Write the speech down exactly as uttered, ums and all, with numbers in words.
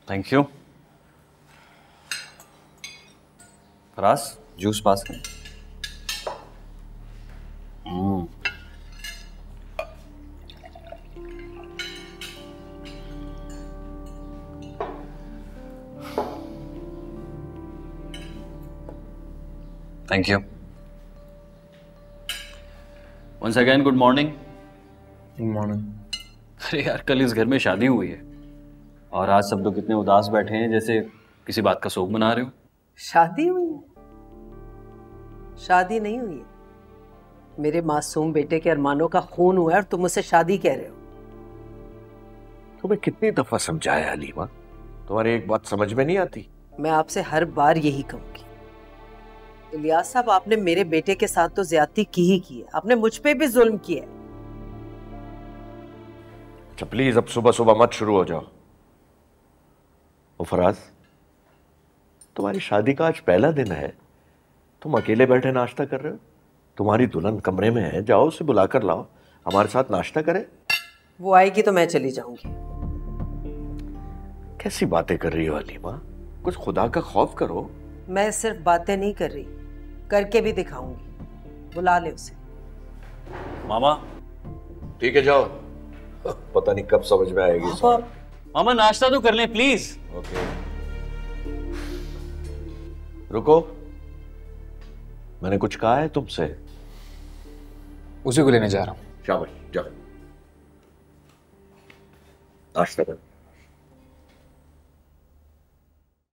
Thank you. Faraz, juice pass करें। Hmm thank you. Once again good morning. Good morning. अरे यार, कल इस घर में शादी हुई है और आज सब लोग इतने उदास बैठे हैं जैसे किसी बात का शोक मना रहे हो। शादी हुई है? शादी नहीं हुई है, मेरे मासूम बेटे के अरमानों का खून हुआ है और तुम मुझसे शादी कह रहे हो। तुम्हें कितनी दफा समझाया हलीमा, तुम्हारी एक बात समझ में नहीं आती। मैं आपसे हर बार यही कहूंगी। इलियास साहब, आपने मेरे बेटे के साथ तो ज्यादती की ही की है, आपने मुझ पे भी जुल्म किया है। अच्छा प्लीज अब सुबह सुबह मत शुरू हो जाओ। ओ फराज, तुम्हारी शादी का आज पहला दिन है, तुम अकेले बैठे नाश्ता कर रहे हो? तुम्हारी दुल्हन कमरे में है, जाओ उसे बुला कर लाओ, हमारे साथ नाश्ता करे। वो आएगी तो मैं चली जाऊंगी। कैसी बातें कर रही हो हलीमा, कुछ खुदा का खौफ करो। मैं सिर्फ बातें नहीं कर रही, करके भी दिखाऊंगी। बुला ले उसे। मामा। ठीक है जाओ, पता नहीं कब समझ में आएगी। मामा, मामा नाश्ता तो कर लें प्लीज। ओके रुको, मैंने कुछ कहा है तुमसे? उसी को लेने जा रहा हूं। शाबाश, जाओ नाश्ता करो।